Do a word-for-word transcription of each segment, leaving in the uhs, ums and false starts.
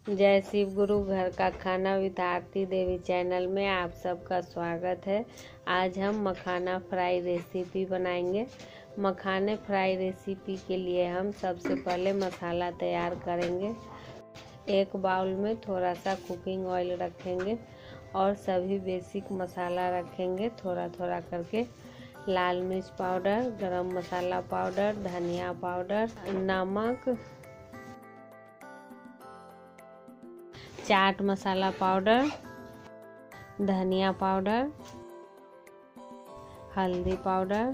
जय शिव गुरु। घर का खाना विद आरती देवी चैनल में आप सबका स्वागत है। आज हम मखाना फ्राई रेसिपी बनाएंगे। मखाने फ्राई रेसिपी के लिए हम सबसे पहले मसाला तैयार करेंगे। एक बाउल में थोड़ा सा कुकिंग ऑयल रखेंगे और सभी बेसिक मसाला रखेंगे थोड़ा थोड़ा करके। लाल मिर्च पाउडर, गरम मसाला पाउडर, धनिया पाउडर, नमक, चाट मसाला पाउडर, धनिया पाउडर, हल्दी पाउडर,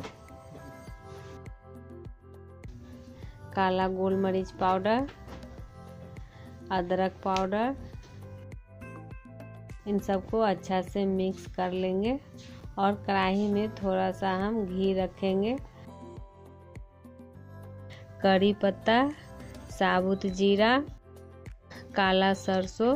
काला गोल मरीच पाउडर, अदरक पाउडर। इन सबको अच्छा से मिक्स कर लेंगे और कढ़ाई में थोड़ा सा हम घी रखेंगे। कड़ी पत्ता, साबुत जीरा, काला सरसों।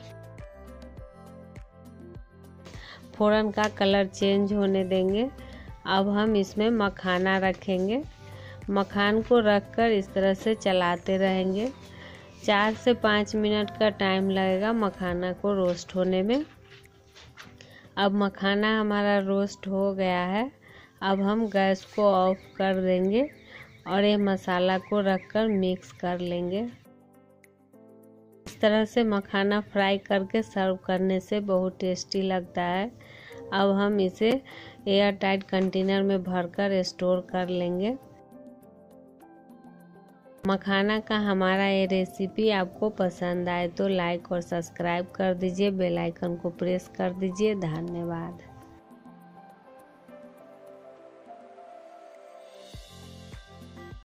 फोरन का कलर चेंज होने देंगे। अब हम इसमें मखाना रखेंगे। मखान को रखकर इस तरह से चलाते रहेंगे। चार से पाँच मिनट का टाइम लगेगा मखाना को रोस्ट होने में। अब मखाना हमारा रोस्ट हो गया है। अब हम गैस को ऑफ कर देंगे और ये मसाला को रखकर मिक्स कर लेंगे। इस तरह से मखाना फ्राई करके सर्व करने से बहुत टेस्टी लगता है। अब हम इसे एयर टाइट कंटेनर में भरकर स्टोर कर लेंगे। मखाना का हमारा ये रेसिपी आपको पसंद आए तो लाइक और सब्सक्राइब कर दीजिए। बेल आइकन को प्रेस कर दीजिए। धन्यवाद।